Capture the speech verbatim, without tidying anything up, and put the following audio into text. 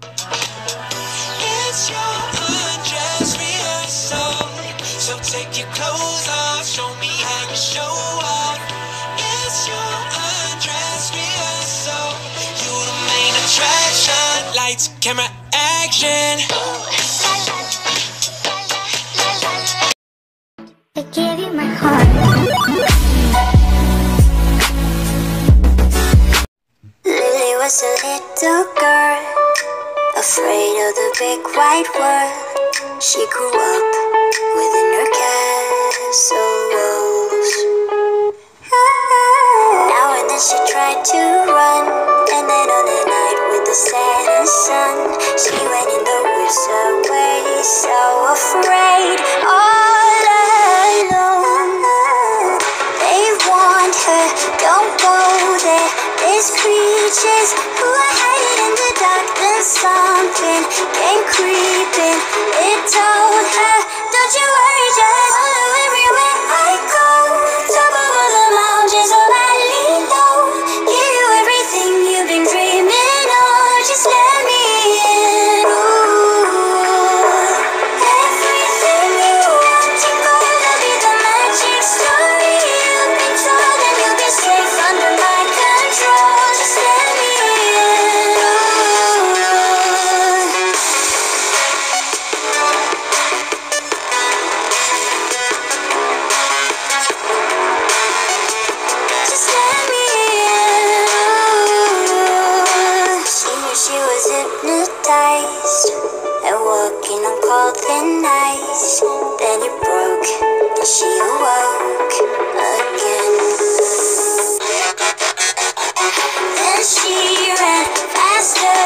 It's your undress rehearsal, so take your clothes off, show me how you show off. It's your undress rehearsal, you the main attraction. Lights, camera, action. I give you my heart. Lily was a little girl, afraid of the big white world. She grew up within her castle walls. Now and then she tried to run, and then on a night with the setting sun, she went in the woods away, so afraid, all alone. They warned her, don't go there, there's creatures who are hiding in the dark. Then something came creeping, it told her, don't you worry, just follow everywhere I go. Top of all the mountains, all I lean low, give you everything you've been dreaming of, just let me in. Ooh, everything you want to go, there'll be the magic story you've been told, and you'll be safe under my control, just let me in. Ooh, just let me in. She knew she was hypnotized and walking on cold thin ice. Then it broke and she awoke again. Then she ran faster